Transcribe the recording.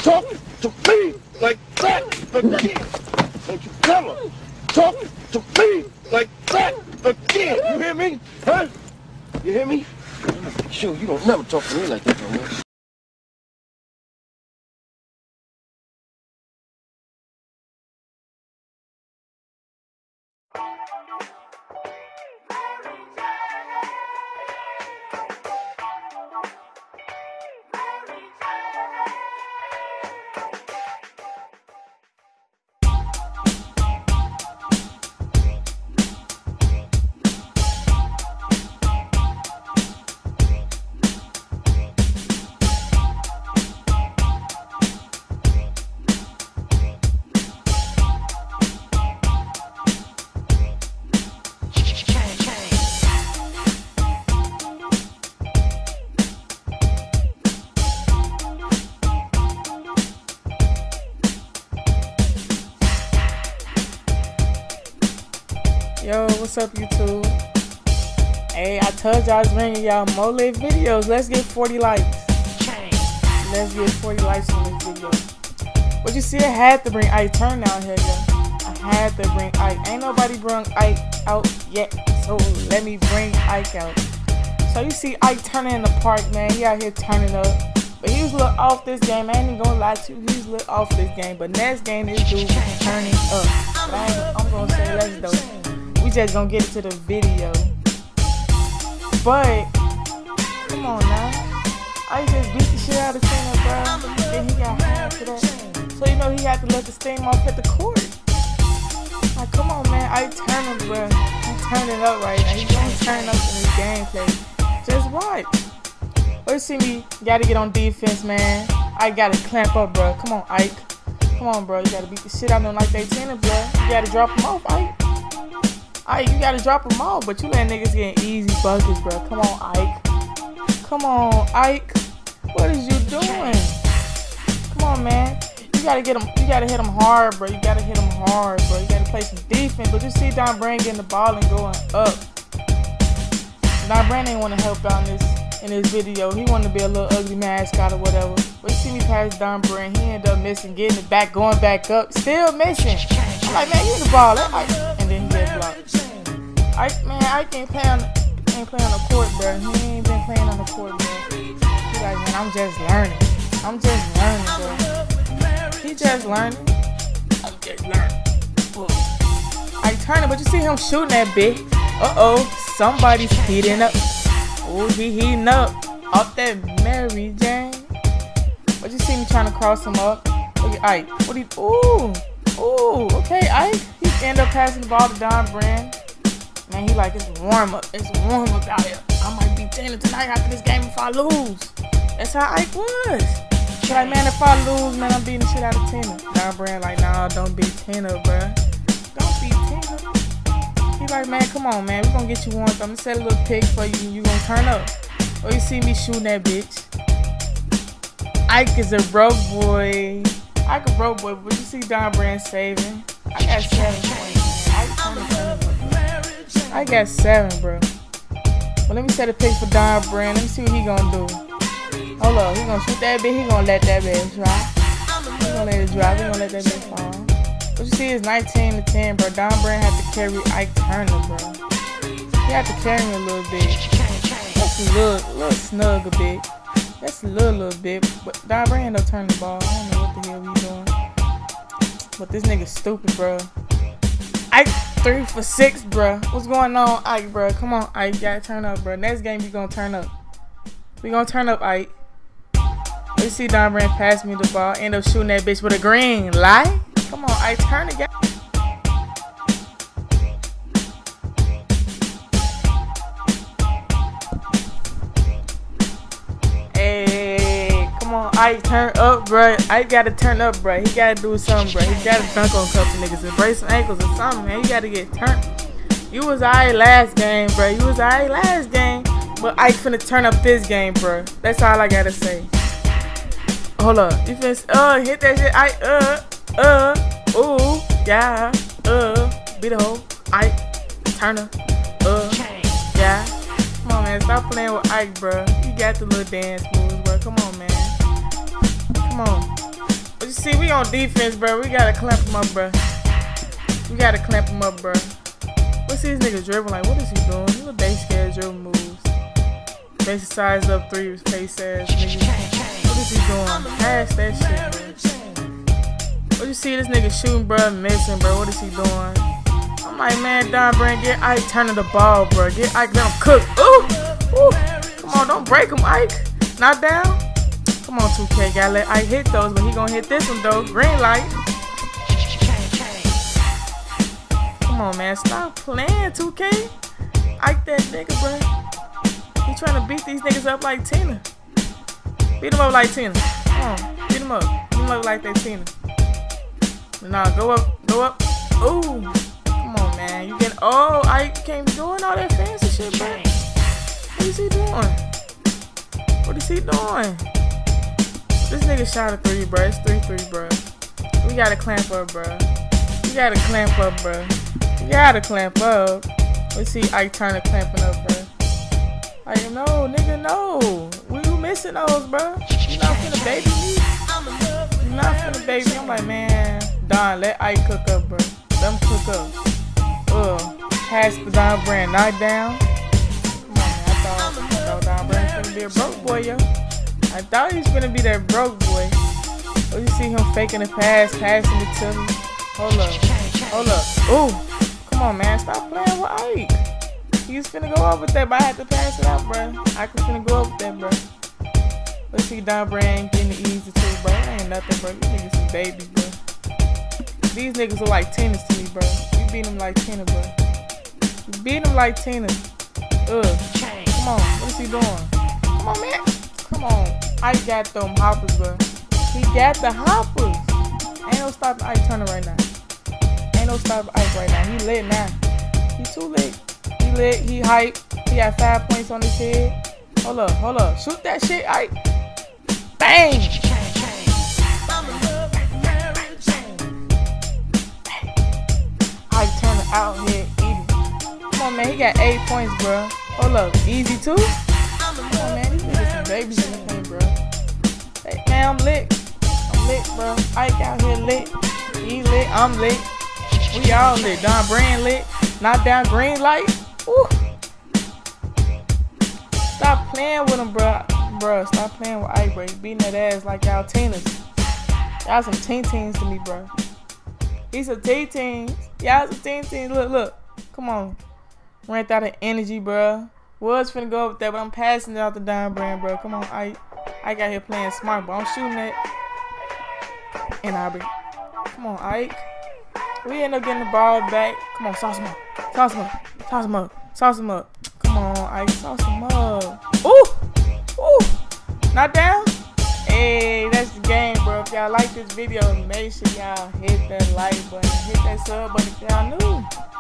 talk to me like that again. Don't you ever talk to me like that again. You hear me? Huh? You hear me? Sure, you don't never talk to me like that no more. Yo, what's up, YouTube? Hey, I told y'all I was bringing y'all more lit videos. Let's get 40 likes. Let's get 40 likes on this video. But you see, I had to bring Ike Turner out here, yo. I had to bring Ike. Ain't nobody bring Ike out yet, so let me bring Ike out. So you see Ike Turner in the park, man. He out here turning up. But he was a little off this game. I ain't even gonna lie to you. He was a little off this game. But next game, this dude was turning up. But I'm gonna say let's though. We just gonna get into the video. But come on now, I just beat the shit out of Tina, bro. Then he got high after that. So you know he had to let the steam off at the court. Like, come on, man. I turn him, bro. He's turning up right now. He's gonna turn up in his gameplay. Just watch. But you see me, gotta get on defense, man. I gotta clamp up, bro. Come on, Ike. Come on, bro. You gotta beat the shit out of them like they Tina, bro. You gotta drop him off, Ike. Ike, you gotta drop them all, but you let niggas get easy buckets, bro. Come on, Ike. Come on, Ike. What is you doing? Come on, man. You gotta get them. You gotta hit them hard, bro. You gotta hit them hard, bro. You gotta play some defense. But you see Don Brand getting the ball and going up. Don Brand ain't want to help out in this video. He wanted to be a little ugly mascot or whatever. But you see me pass Don Brand. He ended up missing, getting it back, going back up, still missing. I'm like, man, you the ball. And then he get blocked. I can't play on the court, bro. He ain't been playing on the court, bro. He like, man, I'm just learning. I'm just learning, bro. He just learning. I'm just learning. I turn it, but you see him shooting that bit. Somebody's heating up. Oh, he heating up. Off that Mary Jane. But you see me trying to cross him up. Look at Ike. What he? Ooh, okay, Ike. He end up passing the ball to Don Brand. Man, he like, it's warm up. It's warm up out here. I might be 10 tonight after this game if I lose. That's how Ike was. He like, man, if I lose, man, I'm beating the shit out of Tina. Don Brand like, nah, don't beat Tina, bruh. Don't beat Tina. He like, man, come on, man. We gonna get you warmed up. I'm gonna set a little pick for you and you gonna turn up. Or you see me shooting that bitch. Ike is a broke boy. Ike a broke boy, but you see Don Brand saving. I got 7 points, man. I got 7, bro. Well, let me set a pick for Don Brand. Let me see what he gonna do. Hold up, he gonna shoot that bitch. He gonna let that bitch drop. He gonna let it drop. He gonna let that bitch fall. But you see, it's 19-10, bro. Don Brand had to carry Ike Turner, bro. He had to carry him a little bit. That's a little snug a bit. That's a little bit. But Don Brand ended up turning the ball. I don't know what the hell he doing. But this nigga's stupid, bro. Ike 3 for 6, bro. What's going on, Ike, bro? Come on, Ike. You gotta turn up, bro. Next game, you gonna turn up. We gonna turn up, Ike. You see Don Brand pass me the ball. End up shooting that bitch with a green light. Come on, Ike, turn it. Hey, come on, Ike, turn up, bro. Ike gotta turn up, bro. He gotta do something, bro. He gotta dunk on a couple niggas and break some ankles or something, man. You gotta get turned. You was alright last game, bro. You was alright last game. But Ike finna turn up this game, bro. That's all I gotta say. Hold up. You finna, hit that shit. Ike, ooh, yeah, be the hoe. Ike, Turner, yeah. Come on, man. Stop playing with Ike, bro. You got the little dance moves, bro. Come on, man. Come on. you see, we on defense, bro. We gotta clamp him up, bro. We gotta clamp him up, bro. What's these niggas dribbling? Like, what is he doing? These little base ass dribble moves. Basic size up 3 face ass nigga. What is he doing? Pass that shit, bro. What you see this nigga shooting, bro? Missing, bro. What is he doing? I'm like, man, Don Brand, get Ike turning the ball, bro. Get Ike, let him cook. Ooh! Ooh! Come on, don't break him, Ike. Not down. Come on, 2K. Gotta let Ike hit those, but he gonna hit this one, though. Green light. Come on, man. Stop playing, 2K. Ike that nigga, bro. He trying to beat these niggas up like Tina. Beat him up like Tina. Come on. Beat him up. Beat him up like that Tina. Nah, go up. Go up. Ooh. Come on, man. You getting... Oh, Ike can't be doing all that fancy shit, bro. What is he doing? What is he doing? This nigga shot a 3, bro. It's 3-3, bro. We gotta clamp up, bro. We gotta clamp up, bro. We gotta clamp up. Let's see Ike Turner clamping up, bro. Like, no, nigga, no. We missing those, bro. You not finna baby me. You not finna baby me. I'm like, man, Don, let Ike cook up, bro. Let him cook up. Pass the Don Brand. Knock down. Come on, man. I thought Don Brand was finna be a broke boy, yo. I thought he was finna be that broke boy. Oh, you see him faking the pass, passing it to me. Hold up. Hold up. Ooh. Come on, man. Stop playing with Ike. He was finna go up with that, but I had to pass it out, bro. Ike was finna go up with that, bro. Let's see Don Brand getting the easy too, bro. That ain't nothing, bro. These niggas some babies, bro. These niggas look like tennis to me, bro. You beat them like Tina, bro. You beat them like Tina. Come on. What is he doing? Come on, man. Come on. Ike got them hoppers, bro. He got the hoppers. Ain't no stopping Ike Turner right now. Ain't no stopping Ike right now. He lit now. He too lit. He lit. He hype. He got 5 points on his head. Hold up. Hold up. Shoot that shit, Ike. Bang. Ike Turner out here eating. Come on, man. He got 8 points, bro. Hold up. Easy too. Come on, man. These niggas some babies in the paint, bro. Hey, man, I'm lit. I'm lit, bro. Ike out here lit. He lit. I'm lit. We all lit. Don Brand lit. Knock down green light. Woo. Stop playing with him, bro. Bro, stop playing with Ike, bro. You beating that ass like y'all teeners. Y'all some teen-teens to me, bro. He's some teen-teens. Y'all some teen-teens. Look, look. Come on. Ran out of energy, bro. Was finna go up with that, but I'm passing it out to Don Brand, bro. Come on, Ike. Ike out here playing smart, but I'm shooting it. And Aubrey. Come on, Ike. We end up getting the ball back. Come on, sauce him up. Sauce him up. Sauce him up. Sauce him up. Come on, Ike. Sauce him up. Ooh. Ooh. Not down? Hey, that's the game, bro. If y'all like this video, make sure y'all hit that like button. Hit that sub button if y'all new.